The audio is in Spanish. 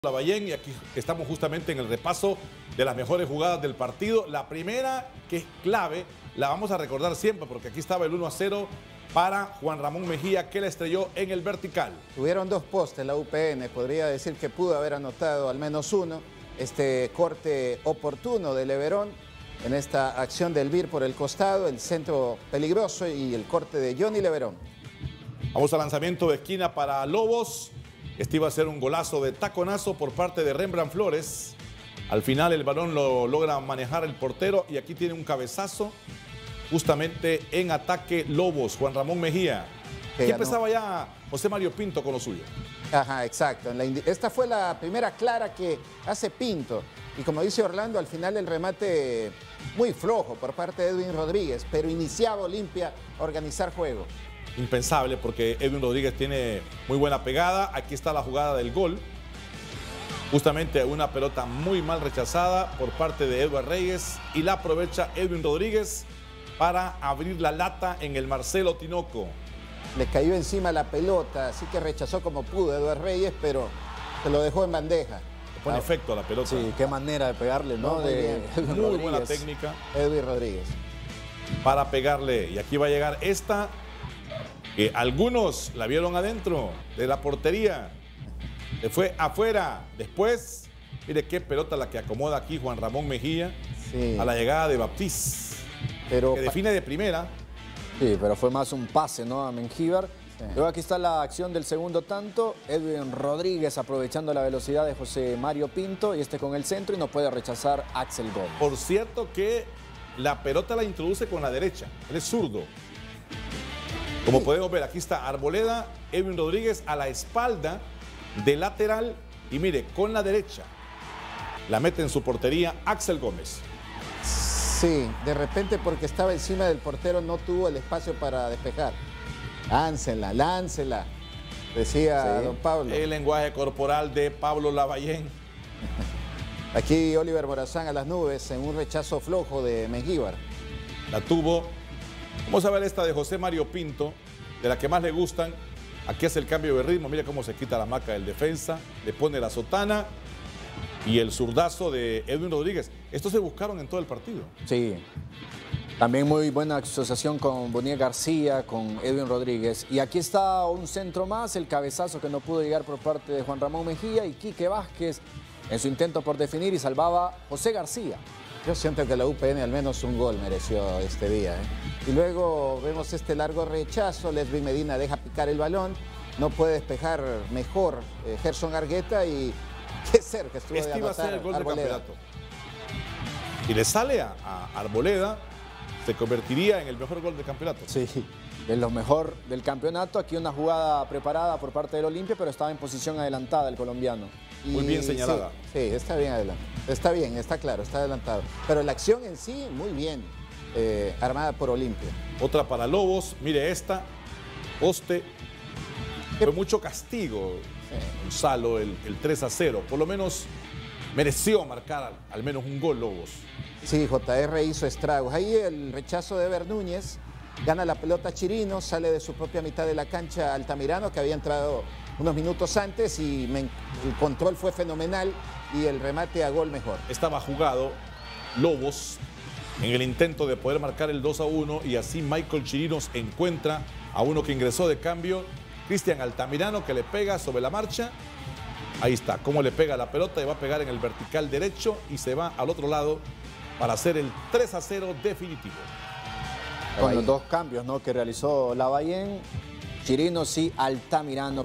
Lavallén, y aquí estamos justamente en el repaso de las mejores jugadas del partido. La primera, que es clave, la vamos a recordar siempre porque aquí estaba el 1-0 para Juan Ramón Mejía, que la estrelló en el vertical. Tuvieron dos postes la UPN, podría decir que pudo haber anotado al menos uno. Este corte oportuno de Leverón en esta acción del BIR por el costado, el centro peligroso y el corte de Johnny Leverón. Vamos al lanzamiento de esquina para Lobos. Este iba a ser un golazo de taconazo por parte de Rembrandt Flores. Al final el balón lo logra manejar el portero y aquí tiene un cabezazo justamente en ataque Lobos, Juan Ramón Mejía. Aquí empezaba ya José Mario Pinto con lo suyo. Ajá, exacto. Esta fue la primera clara que hace Pinto. Y como dice Orlando, al final el remate muy flojo por parte de Edwin Rodríguez, pero iniciaba Olimpia a organizar juego. Impensable porque Edwin Rodríguez tiene muy buena pegada. Aquí está la jugada del gol. Justamente una pelota muy mal rechazada por parte de Eduard Reyes y la aprovecha Edwin Rodríguez para abrir la lata en el Marcelo Tinoco. Le cayó encima la pelota, así que rechazó como pudo Eduard Reyes, pero se lo dejó en bandeja. Le pone efecto a la pelota. Sí, qué manera de pegarle, ¿no? Muy buena técnica. Edwin Rodríguez. Para pegarle. Y aquí va a llegar esta, que algunos la vieron adentro de la portería. Se fue afuera. Después, mire qué pelota la que acomoda aquí Juan Ramón Mejía. Sí. A la llegada de Baptiste. Pero que define de primera. Sí, pero fue más un pase, ¿no? A Mengíbar. Sí. Luego aquí está la acción del segundo tanto. Edwin Rodríguez aprovechando la velocidad de José Mario Pinto. Y con el centro y no puede rechazar Axel Gómez. Por cierto que la pelota la introduce con la derecha. Él es zurdo. Como podemos ver, aquí está Arboleda, Edwin Rodríguez a la espalda de lateral. Y mire, con la derecha la mete en su portería Axel Gómez. Sí, de repente porque estaba encima del portero no tuvo el espacio para despejar. Láncela, láncela, decía don Pablo. El lenguaje corporal de Pablo Lavallén. Aquí Oliver Morazán a las nubes en un rechazo flojo de Mengíbar. La tuvo. Vamos a ver esta de José Mario Pinto, de la que más le gustan. Aquí hace el cambio de ritmo, mira cómo se quita la maca del defensa, le pone la sotana y el zurdazo de Edwin Rodríguez. Estos se buscaron en todo el partido. Sí, también muy buena asociación con Boniel García, con Edwin Rodríguez. Y aquí está un centro más, el cabezazo que no pudo llegar por parte de Juan Ramón Mejía y Quique Vázquez en su intento por definir y salvaba José García. Yo siento que la UPN al menos un gol mereció este día. Y luego vemos este largo rechazo, Leslie Medina deja picar el balón, no puede despejar mejor Gerson Argueta y qué cerca estuvo de anotar iba a ser el gol del Arboleda. campeonato. Y le sale a Arboleda, se convertiría en el mejor gol del campeonato. Sí, de lo mejor del campeonato. Aquí una jugada preparada por parte del Olimpia, pero estaba en posición adelantada el colombiano. Muy bien señalada. Sí, está bien adelante. Está bien, está claro, está adelantado. Pero la acción en sí, muy bien armada por Olimpia. Otra para Lobos, mire esta, poste. Fue mucho castigo, Gonzalo, el 3-0. Por lo menos mereció marcar al menos un gol Lobos. Sí, JR hizo estragos. Ahí el rechazo de Ever Núñez, gana la pelota Chirino, sale de su propia mitad de la cancha Altamirano, que había entrado unos minutos antes y el control fue fenomenal y el remate a gol mejor. Estaba jugado Lobos en el intento de poder marcar el 2-1 y así Michael Chirinos encuentra a uno que ingresó de cambio, Cristian Altamirano, que le pega sobre la marcha. Ahí está, cómo le pega la pelota y va a pegar en el vertical derecho y se va al otro lado para hacer el 3-0 definitivo. Con los dos cambios, ¿no?, que realizó Lavallén, Chirinos y Altamirano.